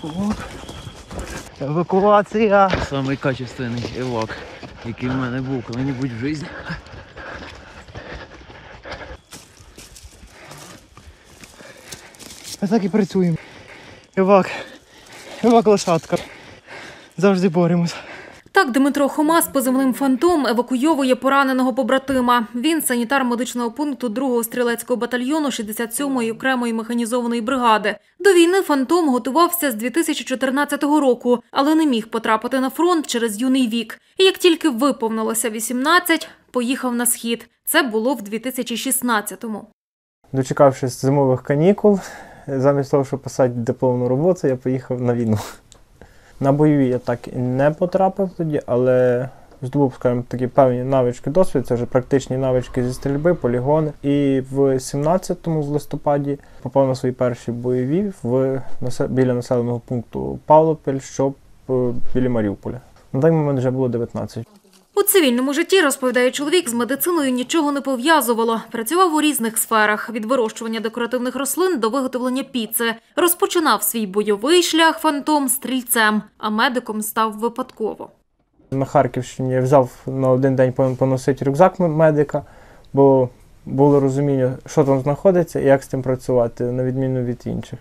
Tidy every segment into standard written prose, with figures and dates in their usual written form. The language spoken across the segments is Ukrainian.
Евакуація. Самий качественний евак, який в мене був коли-небудь в житті. Ми так і працюємо. Евак лошадка. Завжди боремось. Так Дмитро Хома з позивним «Фантом» евакуйовує пораненого побратима. Він – санітар медичного пункту 2-го стрілецького батальйону 67-ї окремої механізованої бригади. До війни «Фантом» готувався з 2014 року, але не міг потрапити на фронт через юний вік. І як тільки виповнилося 18, поїхав на схід. Це було в 2016-му. Дочекавшись зимових канікул, замість того, щоб писати дипломну роботу, я поїхав на війну. На бойові я так і не потрапив тоді, але здобув, скажімо, такі певні навички досвід, це вже практичні навички зі стрільби, полігони. І в 17-му, в листопаді, попав на свої перші бойові біля населеного пункту Павлопіль, що біля Маріуполя. На той момент вже було 19. У цивільному житті, розповідає чоловік, з медициною нічого не пов'язувало. Працював у різних сферах – від вирощування декоративних рослин до виготовлення піци. Розпочинав свій бойовий шлях «Фантом» стрільцем, а медиком став випадково. На Харківщині я взяв на один день поносити рюкзак медика, бо було розуміння, що там знаходиться і як з цим працювати, на відміну від інших.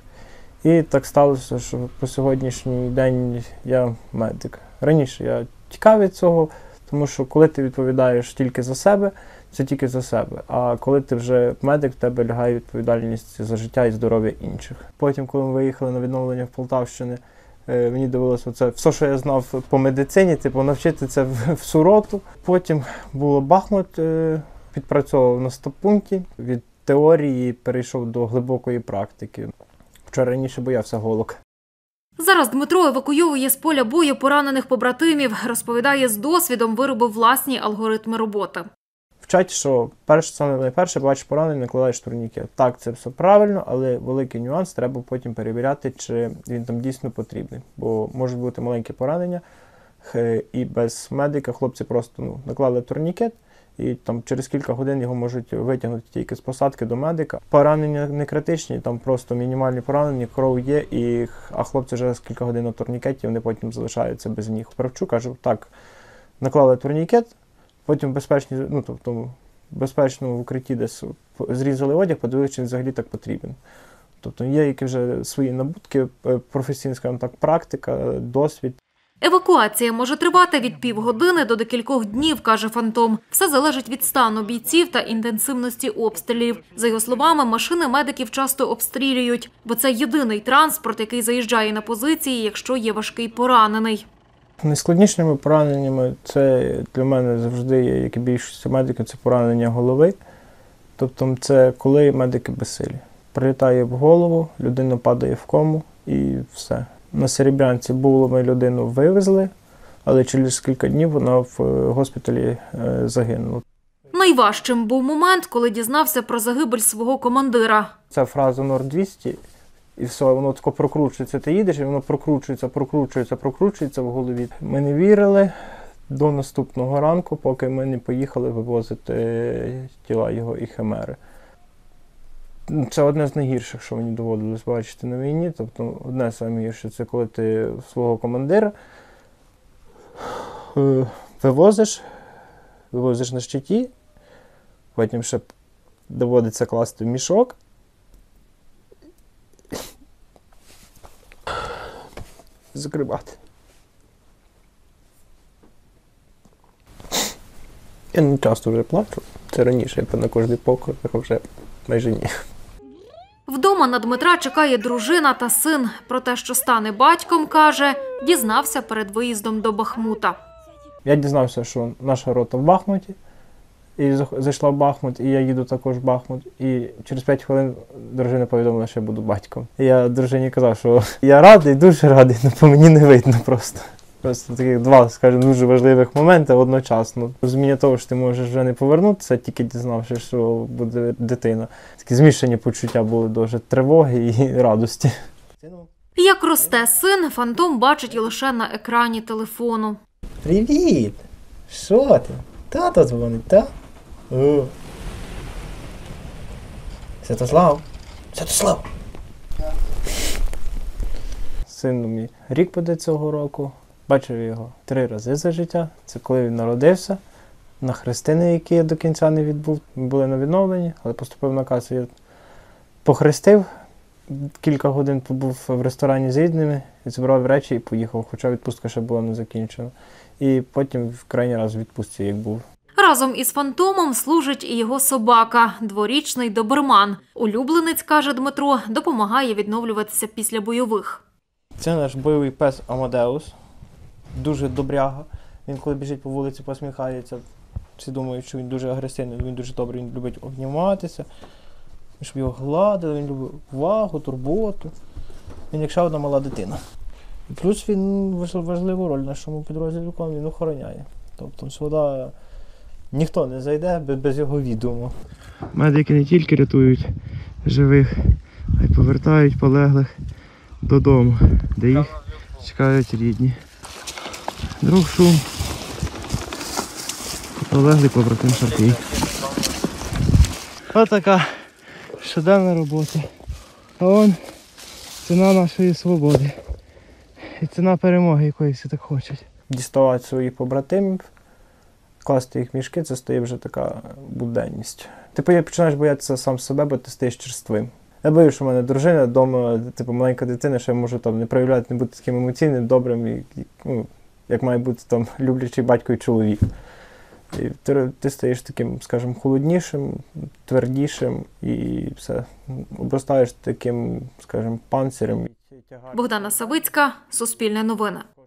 І так сталося, що по сьогоднішній день я медик. Раніше я тікав від цього, тому що коли ти відповідаєш тільки за себе, це тільки за себе. А коли ти вже медик, в тебе лягає відповідальність за життя і здоров'я інших. Потім, коли ми виїхали на відновлення в Полтавщини, мені довелося все, що я знав по медицині, навчити це в суроту. Потім було Бахмут, підпрацьовував на стоппункті. Від теорії перейшов до глибокої практики. Вчора раніше боявся голок. Зараз Дмитро евакуйовує з поля бою поранених побратимів. Розповідає, з досвідом виробив власні алгоритми роботи. Вчать, що найперше бачиш поранення, накладаєш турнікет. Так, це все правильно, але великий нюанс, треба потім перевіряти, чи він там дійсно потрібний. Бо можуть бути маленькі поранення, і без медика хлопці просто наклали турнікет, і там через кілька годин його можуть витягнути тільки з посадки до медика. Поранення не критичні, там просто мінімальні поранення, кров є, а хлопці вже з кілька годин на турнікеті, вони потім залишаються без ніг. Правчу, кажу, так, наклали турнікет, потім в безпечному укритті десь зрізали одяг, подивилися, чи взагалі так потрібен. Тобто є які вже свої набутки, професійна, скажімо так, практика, досвід. Евакуація може тривати від півгодини до декількох днів, каже «Фантом». Все залежить від стану бійців та інтенсивності обстрілів. За його словами, машини медиків часто обстрілюють, бо це єдиний транспорт, який заїжджає на позиції, якщо є важкий поранений. Найскладнішими пораненнями це для мене завжди є, як і більшість медиків, це поранення голови. Тобто це коли медики безсилі. Прилітає в голову, людина падає в кому і все. На Серебрянці ми людину вивезли, але через кілька днів вона в госпіталі загинула. Найважчим був момент, коли дізнався про загибель свого командира. Це фраза НОР-200, і все, воно тако прокручується. Ти їдеш, і воно прокручується в голові. Ми не вірили до наступного ранку, поки ми не поїхали вивозити тіла його і химери. Це одне з найгірших, що мені доводилось бачити на війні. Тобто одне з найгірше – це коли ти свого командира вивозиш на щиті, потім ще доводиться класти в мішок. Закривати. Я не часто вже плачу. Це раніше, я на кожний покой, а вже майже ні. Вдома на Дмитра чекає дружина та син. Про те, що стане батьком, каже, дізнався перед виїздом до Бахмута. Я дізнався, що наша рота в Бахмуті, і зайшла в Бахмут, і я їду також в Бахмут. І через 5 хвилин дружина повідомила, що я буду батьком. І я дружині казав, що я радий, дуже радий, але по мені не видно просто. Просто таких два, скажімо, дуже важливих моменти одночасно. Розуміння того, що ти можеш вже не повернутися, тільки дізнавшись, що буде дитина. Такі змішані почуття були дуже тривоги і радості. Як росте син, «Фантом» бачить і лише на екрані телефону. Привіт! Що ти? Тато дзвонить, так? О. Святослав! Святослав! Сину мій рік буде цього року. Бачив його 3 рази за життя. Це коли він народився, на хрестини, які я до кінця не відбув. Ми були на відновленні, але поступив наказ, я похрестив. Кілька годин побув в ресторані з рідними, зібрав речі і поїхав, хоча відпустка ще була не закінчена. І потім в крайній раз в відпустці, як був. Разом із фантомом служить і його собака – 2-річний доберман. Улюбленець, каже Дмитро, допомагає відновлюватися після бойових. Це наш бойовий пес Амадеус. Дуже добряга. Він коли біжить по вулиці, посміхається. Всі думають, що він дуже агресивний, він дуже добрий, він любить обніматися. Щоб його гладили, він любить увагу, турботу. Він як ще одна мала дитина. І плюс він важливу роль в нашому підрозділі, він охороняє. Тобто сюди ніхто не зайде без його відому. Медики не тільки рятують живих, а й повертають полеглих додому, де їх чекають рідні. Друг шум. Полеглий побратим Шарпій. Ось така щоденна робота. А вон ціна нашої свободи. І ціна перемоги, якої всі так хочуть. Діставати своїх побратимів, класти їх в мішки, це стає вже така буденність. Ти починаєш боятися сам себе, бо ти стаєш черствим. Я боюсь, що в мене дружина вдома, маленька дитина, що я можу не проявляти, не бути таким емоційним, добрим, як має бути люблячий батько і чоловік. І ти стаєш таким, скажімо, холоднішим, твердішим і все, обростаєш таким, скажімо, панцирем. Богдана Савицька, Суспільне новини.